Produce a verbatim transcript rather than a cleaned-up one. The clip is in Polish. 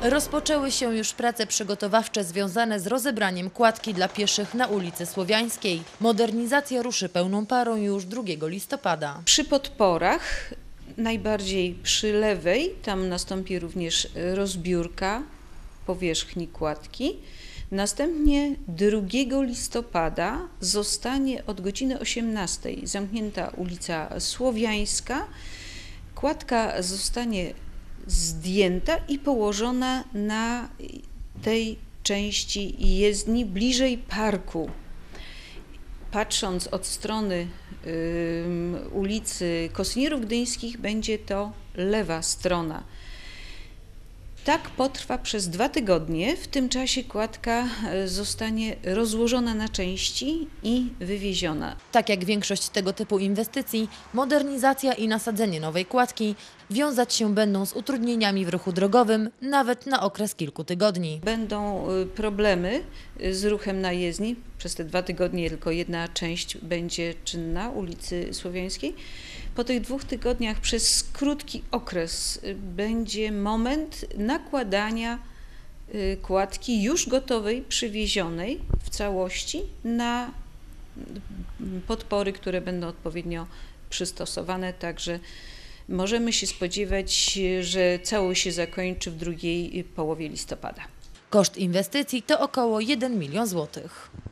Rozpoczęły się już prace przygotowawcze związane z rozebraniem kładki dla pieszych na ulicy Słowiańskiej. Modernizacja ruszy pełną parą już drugiego listopada. Przy podporach, najbardziej przy lewej, tam nastąpi również rozbiórka powierzchni kładki. Następnie drugiego listopada zostanie od godziny osiemnastej zamknięta ulica Słowiańska. Kładka zostanie zdjęta i położona na tej części jezdni bliżej parku. Patrząc od strony y, ulicy Kosynierów Gdyńskich, będzie to lewa strona. Tak potrwa przez dwa tygodnie. W tym czasie kładka zostanie rozłożona na części i wywieziona. Tak jak większość tego typu inwestycji, modernizacja i nasadzenie nowej kładki wiązać się będą z utrudnieniami w ruchu drogowym, nawet na okres kilku tygodni. Będą problemy z ruchem na jezdni. Przez te dwa tygodnie tylko jedna część będzie czynna ulicy Słowiańskiej. Po tych dwóch tygodniach przez krótki okres będzie moment nakładania kładki już gotowej, przywiezionej w całości na podpory, które będą odpowiednio przystosowane, także możemy się spodziewać, że całość się zakończy w drugiej połowie listopada. Koszt inwestycji to około jeden milion złotych.